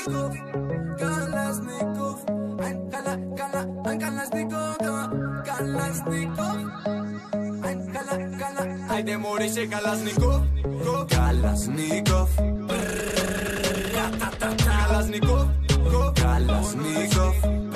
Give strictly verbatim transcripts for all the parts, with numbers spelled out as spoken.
Kalashnikov, Kalashnikov, ein Kala, Kala, ein Kalashnikov, Kalashnikov, ein Kala, Kala, Haide mori σε Kalashnikov, Kalashnikov, Kalashnikov, Kalashnikov,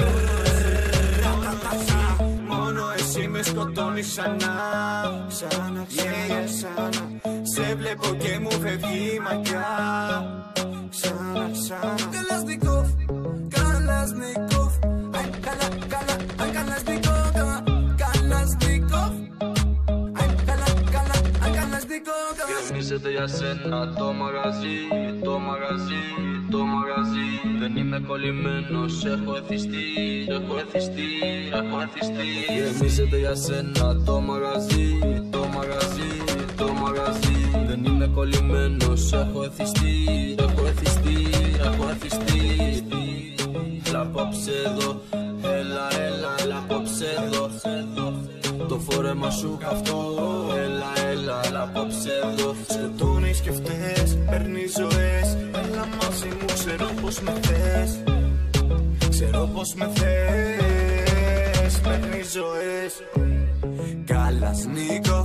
μόνο εσύ με σκοτώνεις ξανά, ξανά, yeah, ξανά. Σε βλέπω και μου φεύγει η μακιά, ξανά, ξανά. Kalashnikov, Kalashnikov, ein Kala, Kala, ein Kalashnikov, Kalashnikov, ein Kala, Kala, ein Kalashnikov. Γκρεμίζεται για σένα το μαγαζί, το μαγαζί, το μαγαζί. Δεν είμαι κολλημένος, έχω εθιστεί, έχω εθιστεί, έχω εθιστεί. Γκρεμίζεται για σένα το μαγαζί, το μαγαζί, το μαγαζί. Δεν είμαι κολλημένος, έχω εθιστεί, έχω εθιστεί, έχω εθιστεί. Έλα απόψε εδώ, έλα, έλα, έλα απόψε εδώ. Το φόρεμα σου καυτό, έλα, έλα, έλα απόψε εδώ. Σκοτώνεις και φταίς, παίρνεις ζωές. Έλα μαζί μου, ξέρω πως με θες. Ξέρω πως με θες, παίρνεις ζωές. Kalashnikov,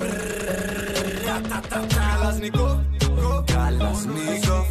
Kalashnikov, Kalashnikov,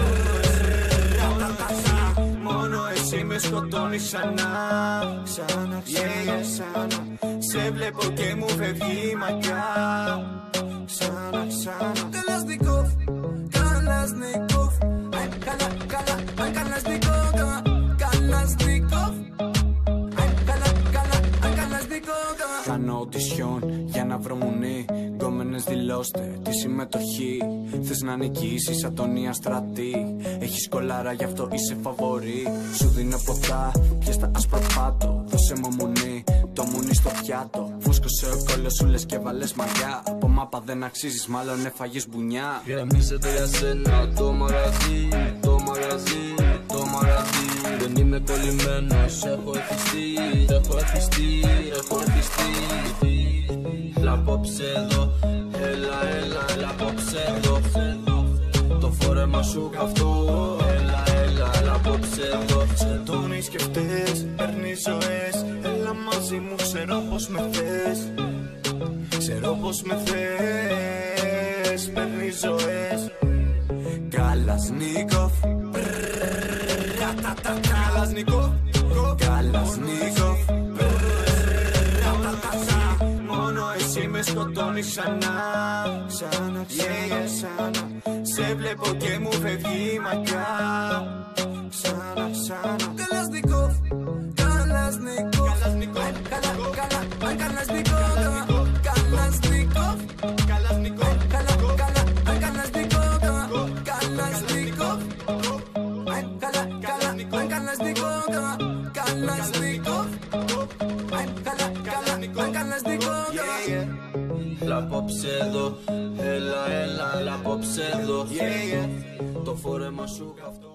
μόνο εσύ με σκοτώνεις ξανά, ξανά, yeah, ξανά. Σε βλέπω και μου φεύγει η μακιά, ξανά, ξανά. Kalashnikov, Kalashnikov, ein Kala, Kala, ein Kalashnikov, Kalashnikov, ein Kala, Kala, ein Kalashnikov. Κάνω οντισιόν για να βρω μουνί. Γκόμενες δηλώστε τη συμμετοχή. Θες να νικήσεις σαν τον Ιαστρατή. Έχεις κολάρα γι' αυτό είσαι φαβορί. Σου δίνω ποτά, πιες τα άσπρα πάτω. Δώσε μου μουνί, το μουνί στο πιάτο. Φούσκωσε ο κόλλος σου λες και βάλες μαγιά. Από μάπα δεν αξίζεις, μάλλον έφαγες μπουνιά. Γκρεμίζεται για σένα το μαγαζί, το μαγαζί, το μαγαζί. Δεν είμαι κολλημένος, έχω εθιστεί, έχω εθιστεί, έχω εθιστεί. Έλα απόψε εδώ, έλα, έλα, έλα απόψε εδώ. Το φόρεμα σου καυτό, έλα, έλα, έλα απόψε εδώ. Σκοτώνεις και φταίς, παίρνεις ζωές. Έλα μαζί μου, ξέρω πως με θες. Ξέρω πως με θες, παίρνεις ζωές. Kalashnikov, Kalashnikov, Kalashnikov, μόνο εσύ με σκοτώνεις ξανά, ξανά, yeah, ξανά. Σε βλέπω και μου φεύγει η μακιά, ξανά, ξανά. Kalashnikov, Kalashnikov, ein Kala, Kala, ein Kalashnikov, Kalashnikov, Kalashnikov, Kala, Kala, ein Kalashnikov, Kalashnikov, ein Kala, Kala, ein Kalashnikov, Kalashnikov, ein Kala, Kala, ein Kalashnikov. Έλα απόψε εδώ, έλα, έλα, έλα απόψε εδώ. Το φόρεμα σου καυτό.